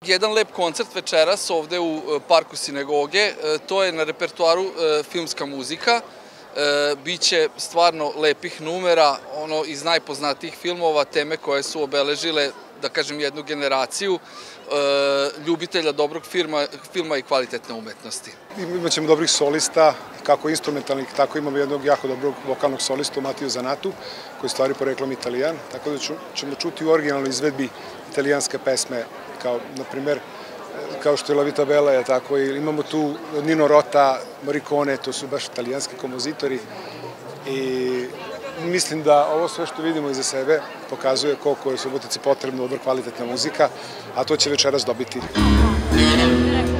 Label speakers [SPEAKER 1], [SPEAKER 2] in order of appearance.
[SPEAKER 1] Jedan lep koncert večeras ovde u parku sinagoge, to je na repertoaru filmska muzika. Biće stvarno lepih numera, iz najpoznatijih filmova, teme koje su obeležile, da kažem, jednu generaciju ljubitelja dobrog filma i kvalitetne umetnosti.
[SPEAKER 2] Imaćemo dobrih solista, kako instrumentalnih, tako imamo jednog jako dobrog vokalnog solistu, Matiju Zanatu, koji je stvari poreklom Italijan, tako da ćemo čuti u originalnoj izvedbi italijanske pesme, kao, na primer, kao što je La Vita Bella, tako, ili imamo tu Nino Rota, Morricone, to su baš italijanski kompozitori i mislim da ovo sve što vidimo iza sebe pokazuje koliko je Subotici potrebna dobra kvalitetna muzika, a to će večeras dobiti.